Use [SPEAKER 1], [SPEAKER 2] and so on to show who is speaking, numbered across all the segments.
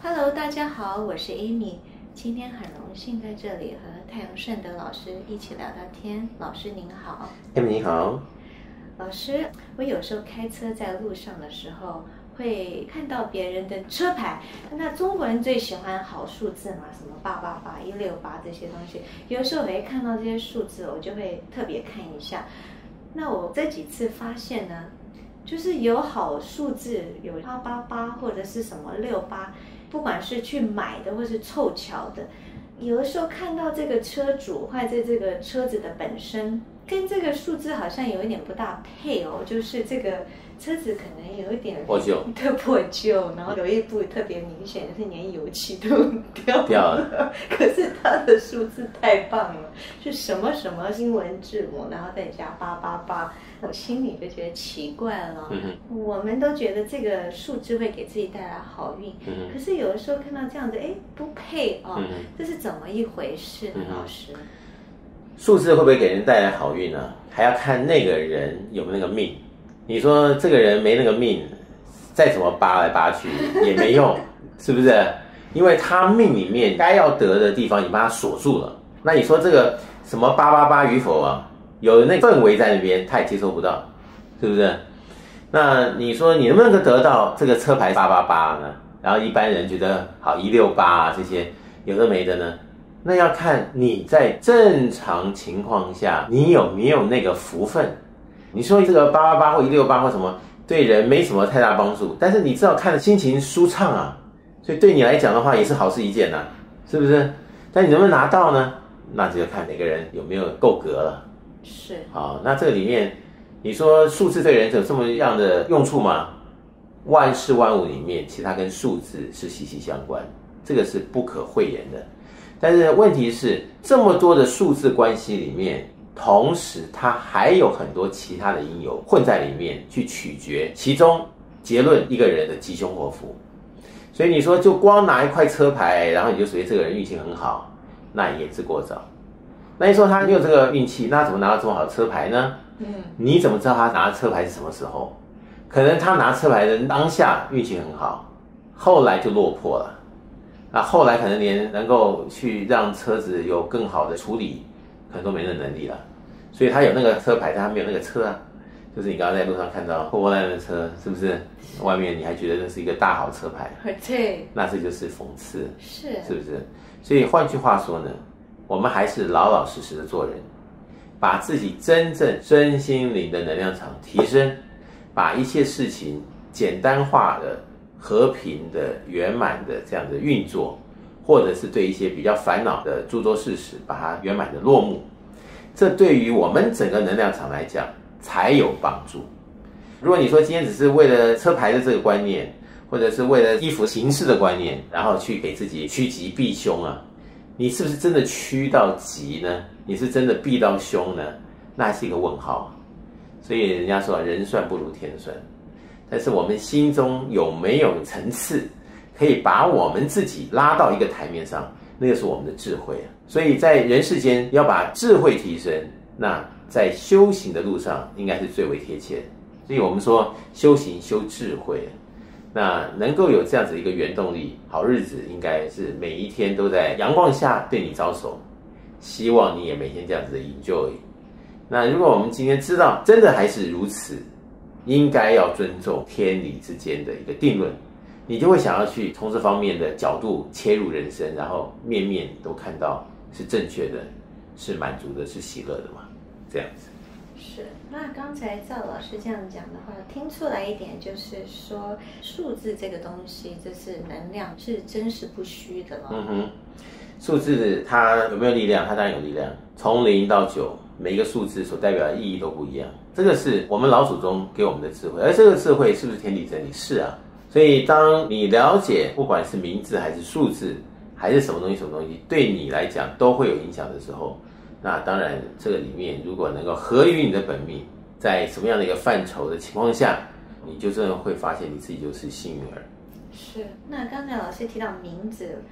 [SPEAKER 1] Hello， 大家好，我是 Amy， 今天很荣幸在这里和太阳圣德老师一起聊聊天。老师您好。
[SPEAKER 2] Amy 你好。
[SPEAKER 1] 老师，我有时候开车在路上的时候，会看到别人的车牌。那中国人最喜欢好数字嘛，什么888、168这些东西。有时候我会看到这些数字，我就会特别看一下。那我这几次发现呢，就是有好数字，有888或者是什么68，不管是去买的或是凑巧的，有的时候看到这个车主或者这个车子的本身跟这个数字好像有一点不大配哦，就是这个车子可能有一点
[SPEAKER 2] 破
[SPEAKER 1] 旧，然后有一部特别明显是连油漆都掉了，可是它的数字太棒了，是什么什么英文字母，然后再加888，我心里就觉得奇怪了。我们都觉得这个数字会给自己带来好运，可是有的时候看到这样子，哎，不配哦，这是怎么一回事呢？老师？
[SPEAKER 2] 数字会不会给人带来好运呢？还要看那个人有没有那个命。你说这个人没那个命，再怎么扒来扒去也没用，是不是？因为他命里面该要得的地方，你把它锁住了。那你说这个什么888与否啊？有那氛围在那边，他也接收不到，是不是？那你说你能不能够得到这个车牌888呢？然后一般人觉得好168啊，这些有的没的呢？那要看你在正常情况下，你有没有那个福分。你说这个888或168或什么，对人没什么太大帮助，但是你至少看的心情舒畅啊，所以对你来讲的话也是好事一件啊，是不是？但你能不能拿到呢？那就要看每个人有没有够格了。
[SPEAKER 1] 是。
[SPEAKER 2] 好，那这个里面，你说数字对人有这么样的用处吗？万事万物里面，其实它跟数字是息息相关，这个是不可讳言的。但是问题是，这么多的数字关系里面，同时它还有很多其他的因由混在里面，去取决其中结论一个人的吉凶祸福。所以你说就光拿一块车牌，然后你就属于这个人运气很好，那也言之过早。那你说他没有这个运气，那怎么拿到这么好的车牌呢？你怎么知道他拿车牌是什么时候？可能他拿车牌的当下运气很好，后来就落魄了。那后来可能连能够去让车子有更好的处理，可能都没那能力了。所以他有那个车牌，但他没有那个车啊。就是你刚刚在路上看到破破烂烂的车，是不是？外面你还觉得那是一个大好车牌？
[SPEAKER 1] 对，
[SPEAKER 2] 那这就是讽刺，
[SPEAKER 1] 是
[SPEAKER 2] 不是？所以换句话说呢，我们还是老老实实的做人，把自己真正身心灵的能量场提升，把一切事情简单化的、和平的、圆满的这样的运作，或者是对一些比较烦恼的诸多事实，把它圆满的落幕。这对于我们整个能量场来讲才有帮助。如果你说今天只是为了车牌的这个观念，或者是为了衣服形式的观念，然后去给自己趋吉避凶啊，你是不是真的趋到吉呢？你是真的避到凶呢？那还是一个问号。所以人家说人算不如天算，但是我们心中有没有层次，可以把我们自己拉到一个台面上，那个是我们的智慧啊。所以在人世间要把智慧提升，那在修行的路上应该是最为贴切的。所以我们说修行修智慧，那能够有这样子一个原动力，好日子应该是每一天都在阳光下对你招手，希望你也每天这样子的 enjoy。那如果我们今天知道真的还是如此，应该要尊重天理之间的一个定论，你就会想要去从这方面的角度切入人生，然后面面都看到是正确的，是满足的，是喜乐的嘛，这样子。
[SPEAKER 1] 是，那刚才赵老师这样讲的话，听出来一点就是说，数字这个东西，这是能量，是真实不虚的了。
[SPEAKER 2] 数字它有没有力量？它当然有力量。从0到9，每一个数字所代表的意义都不一样。这个是我们老祖宗给我们的智慧，而这个智慧是不是天地真理？是啊。所以当你了解，不管是名字还是数字，还是什么东西，对你来讲都会有影响的时候，那当然这个里面如果能够合于你的本命，在什么样的一个范畴的情况下，你就真的会发现你自己就是幸运儿。
[SPEAKER 1] 是，那刚才老师提到名字，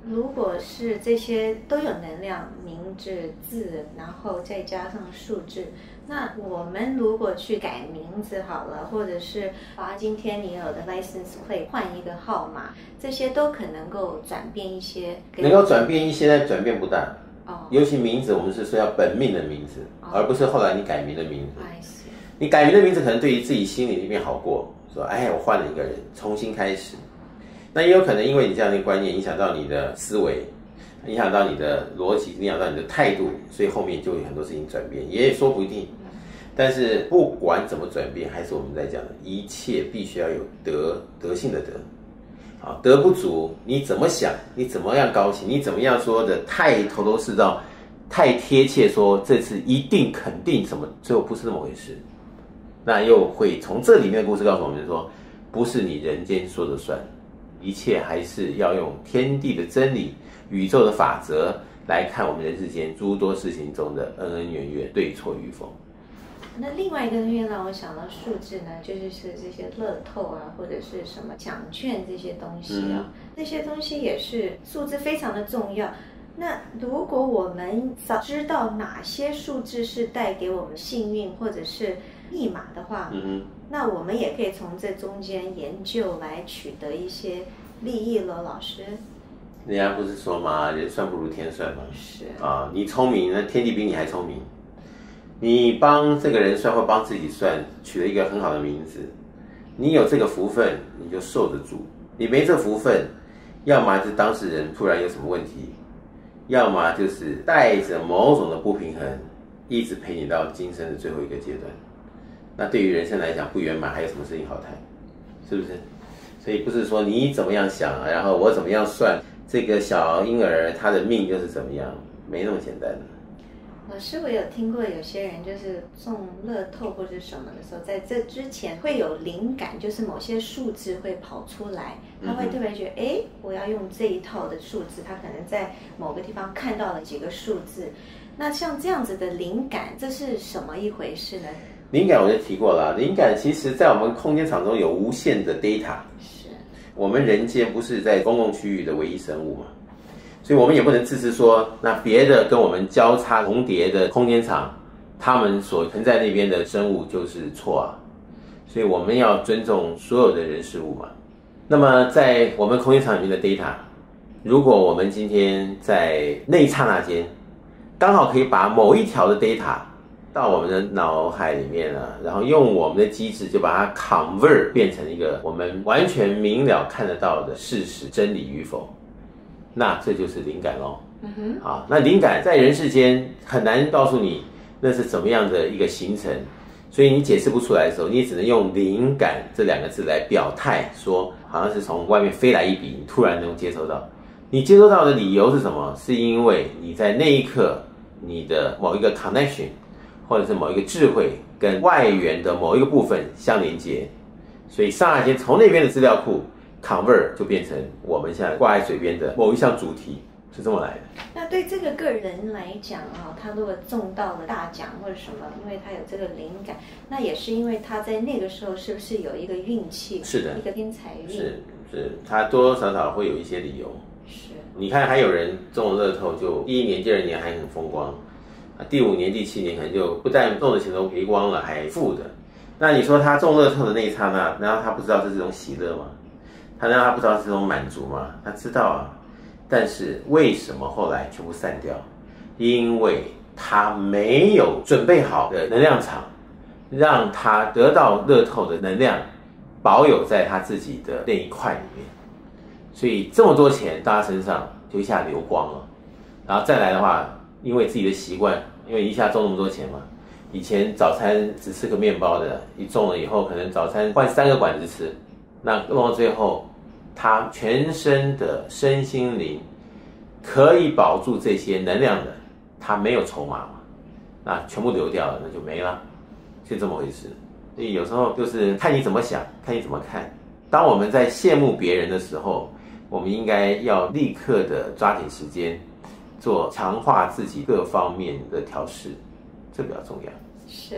[SPEAKER 1] 如果是这些都有能量，名字、字，然后再加上数字，那我们如果去改名字好了，或者是把今天你有的 license plate 换一个号码，这些都可能够转变一些。
[SPEAKER 2] 能够转变一些，但转变不大。尤其名字，我们是说要本命的名字，而不是后来你改名的名字。你改名的名字可能对于自己心里面好过，说哎，我换了一个人，重新开始。那也有可能因为你这样的观念影响到你的思维，影响到你的逻辑，影响到你的态度，所以后面就有很多事情转变，也说不一定。但是不管怎么转变，还是我们在讲的，一切必须要有德性的德。好，德不足，你怎么想，你怎么样高兴，你怎么样说的太头头是道，太贴切，说这次一定肯定什么，最后不是那么回事。那又会从这里面的故事告诉我们说，不是你人间说了算。一切还是要用天地的真理、宇宙的法则来看我们人世间诸多事情中的恩恩怨怨、对错与否。
[SPEAKER 1] 那另外一个会让我想到数字呢，就是这些乐透啊，或者是什么奖券这些东西啊，这些东西也是数字非常的重要。那如果我们早知道哪些数字是带给我们幸运或者是密码的话，那我们也可以从这中间研究来取得一些利益了。老师，
[SPEAKER 2] 人家不是说嘛，人算不如天算嘛。
[SPEAKER 1] 是
[SPEAKER 2] 啊，你聪明，那天地比你还聪明。你帮这个人算或帮自己算，取了一个很好的名字，你有这个福分，你就受得住；你没这福分，要么是当事人突然有什么问题，要么就是带着某种的不平衡，一直陪你到今生的最后一个阶段。那对于人生来讲，不圆满还有什么事情好谈？是不是？所以不是说你怎么样想，然后我怎么样算，这个小婴儿他的命就是怎么样，没那么简单的。
[SPEAKER 1] 老师，我有听过有些人就是中乐透或者什么的时候，在这之前会有灵感，就是某些数字会跑出来，他会特别觉得，哎，我要用这一套的数字，他可能在某个地方看到了几个数字。那像这样子的灵感，这是什么一回事呢？
[SPEAKER 2] 灵感我就提过了，灵感其实在我们空间场中有无限的 data。
[SPEAKER 1] 是，
[SPEAKER 2] 我们人间不是在公共区域的唯一生物嘛？所以我们也不能自私说，那别的跟我们交叉重叠的空间场，他们所存在那边的生物就是错啊。所以我们要尊重所有的人事物嘛。那么在我们空间场里面的 data， 如果我们今天在那一刹那间，刚好可以把某一条的 data 到我们的脑海里面啊，然后用我们的机制就把它 convert 变成一个我们完全明了看得到的事实真理与否，那这就是灵感咯。好，那灵感在人世间很难告诉你那是怎么样的一个形成，所以你解释不出来的时候，你只能用灵感这两个字来表态，说好像是从外面飞来一笔，你突然能接收到。你接收到的理由是什么？是因为你在那一刻你的某一个 connection 或者是某一个智慧跟外缘的某一个部分相连接，所以刹那间从那边的资料库 convert 就变成我们现在挂在嘴边的某一项主题，是这么来的。
[SPEAKER 1] 那对这个个人来讲啊，他如果中到了大奖或者什么，因为他有这个灵感，那也是因为他在那个时候是不是有一个运气？
[SPEAKER 2] 是的，
[SPEAKER 1] 一个天才运。
[SPEAKER 2] 是，他多多少少会有一些理由。
[SPEAKER 1] 是，
[SPEAKER 2] 你看还有人中了乐透，就第1年、第2年还很风光，第5年、第7年可能就不但中的钱都赔光了，还负的。那你说他中乐透的那一刹那，难道他不知道这是种喜乐吗？难道他不知道是这种满足吗？他知道啊，但是为什么后来全部散掉？因为他没有准备好的能量场，让他得到乐透的能量保有在他自己的那一块里面。所以这么多钱到他身上就一下流光了，然后再来的话，因为自己的习惯，因为一下中那么多钱嘛，以前早餐只吃个面包的，一中了以后可能早餐换3个馆子吃，那弄到最后他全身的身心灵可以保住这些能量的，他没有筹码嘛，那全部流掉了，那就没了，是这么回事。所以有时候就是看你怎么想，看你怎么看。当我们在羡慕别人的时候，我们应该要立刻的抓紧时间，做强化自己各方面的调试，这比较重要。
[SPEAKER 1] 是，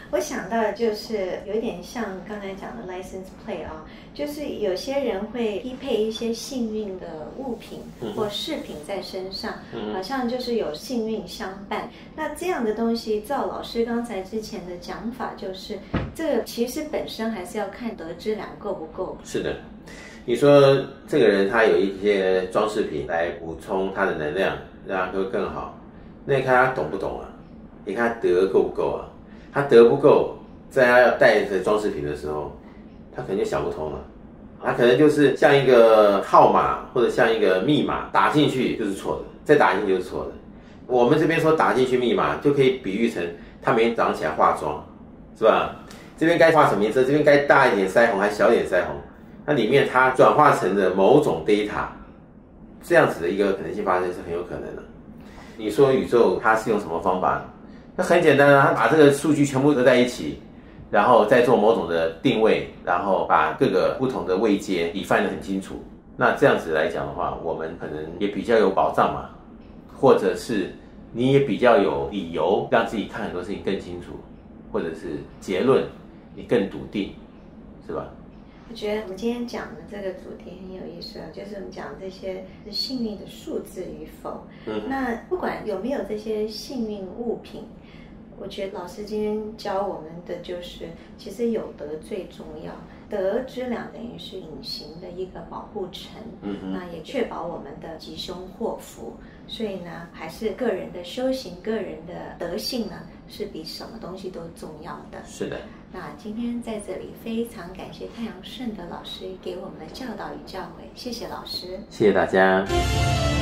[SPEAKER 1] 我想到的就是有点像刚才讲的 license plate 啊，就是有些人会匹配一些幸运的物品或饰品在身上，好像就是有幸运相伴。那这样的东西，照老师刚才之前的讲法，就是这个其实本身还是要看得知量够不够。
[SPEAKER 2] 是的，你说这个人他有一些装饰品来补充他的能量，让他会更好，那你看他懂不懂啊？你看他德够不够啊？他德不够，在他要带着装饰品的时候，他可能就想不通了。他可能就是像一个号码或者像一个密码打进去就是错的，再打进去就是错的。我们这边说打进去密码，就可以比喻成他每天早上起来化妆，是吧？这边该画什么颜色，这边该大一点腮红还小一点腮红，那里面它转化成的某种 data， 这样子的一个可能性发生是很有可能的。你说宇宙它是用什么方法？那很简单啊，它把这个数据全部都在一起，然后再做某种的定位，然后把各个不同的位阶define得很清楚。那这样子来讲的话，我们可能也比较有保障嘛，或者是你也比较有理由让自己看很多事情更清楚，或者是结论你更笃定，是吧？
[SPEAKER 1] 我觉得我们今天讲的这个主题很有意思啊，就是我们讲这些幸运的数字与否。那不管有没有这些幸运物品，我觉得老师今天教我们的就是，其实有德最重要。德之量等于是隐形的一个保护层，那也确保我们的吉凶祸福。所以呢，还是个人的修行、个人的德性呢，是比什么东西都重要的。
[SPEAKER 2] 是的。
[SPEAKER 1] 那今天在这里非常感谢太阳盛德老师给我们的教导与教诲，谢谢老师，
[SPEAKER 2] 谢谢大家。